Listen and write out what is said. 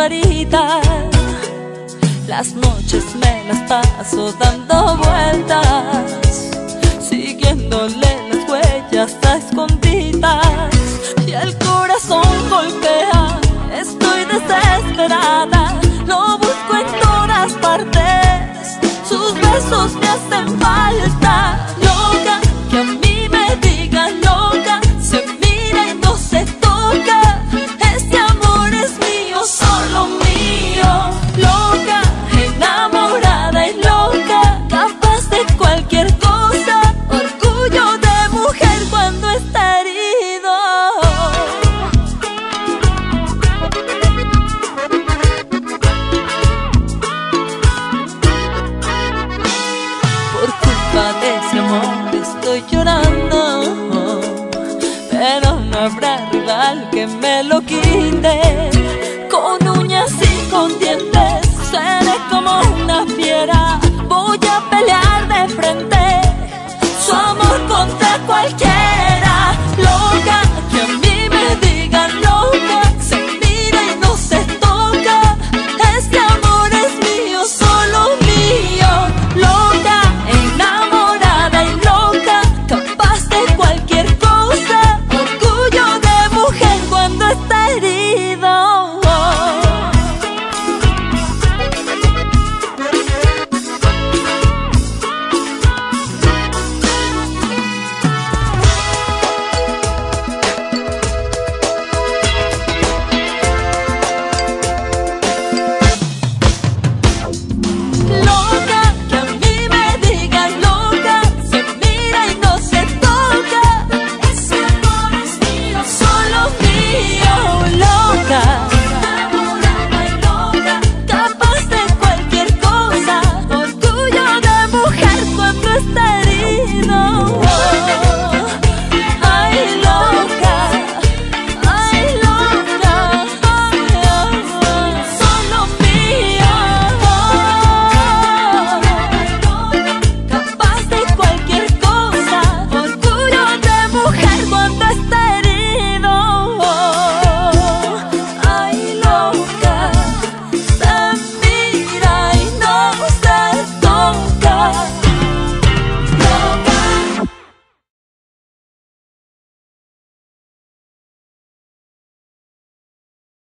varita. Las noches me las paso dando vueltas, siguiéndole las huellas a escondidas. Y el corazón golpea, estoy desesperada, lo busco en todas partes, sus besos me hacen falta. Loca, que a mí me digan loca, se mira y no se toca, este amor es mío, solo mío. Loca, enamorada y loca, capaz de cualquier cosa, orgullo de mujer cuando está herido. Por culpa de ese amor estoy llorando, pero no habrá rival que me lo quite.